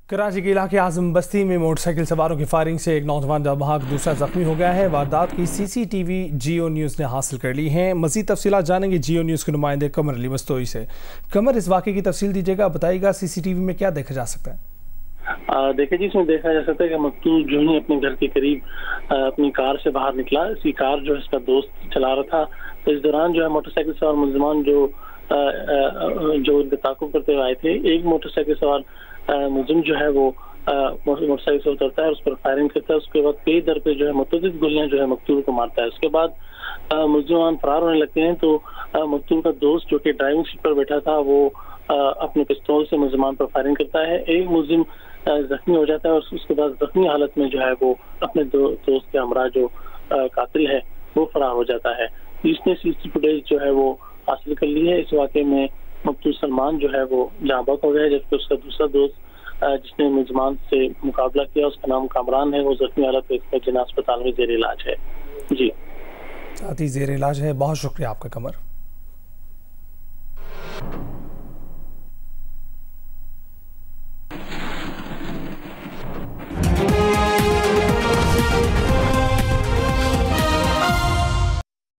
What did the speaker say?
कराची के इलाके आजम बस्ती में मोटरसाइकिल सवारों की फायरिंग से एक नौजवान दबहाक दूसरा जख्मी हो गया है। वारदात की सीसीटीवी जियो न्यूज़ ने हासिल कर ली है। मज़ीद तफसीलात जानेंगे जियो न्यूज़ के नुमाइंदे कमर अली मस्तोई से। कमर, इस वाक़े की तफसील दीजिएगा, बताइएगा सीसीटीवी में क्या देखा जा सकता है? देखिए जी, इसमें देखा जा सकता है कि मकतूल जो ही अपने घर के करीब अपनी कार से बाहर निकला। इसी कार जो है इसका दोस्त चला रहा था। तो इस दौरान जो है मोटरसाइकिल सवार मुलजमान जो इनका ताक़ुब करते हुए आए थे, एक मोटरसाइकिल सवार मुलजिम जो है वो मोटरसाइकिल से उतरता है, उस पर फायरिंग करता है। उसके बाद पे दर पे जो है मुतअद्दिद गोलियां जो है मकतूल को मारता है। उसके बाद मुलजिमान फरार होने लगते हैं। तो मकतूल का दोस्त जो कि ड्राइविंग सीट पर बैठा था, वो अपने पिस्तौल से मुलजिमान पर फायरिंग करता है। एक मुलजिम जख्मी हो जाता है और उसके बाद जख्मी हालत में जो है वो अपने दोस्त के हमरा जो कातिल है वो फरार हो जाता है। इसने सीसीटीवी फुटेज जो है वो हासिल कर ली है। इस वाक़े में मकतूल सलमान जो है वो जहाँ बहक हो गया है, जबकि उसका दूसरा दोस्त जिसने मुलजमान से मुकाबला किया, उसका नाम कामरान है, वो जख्मी हालत में इसका जिला अस्पताल में जेर इलाज है। जी, साथ ही जेर इलाज है। बहुत शुक्रिया आपका कमर।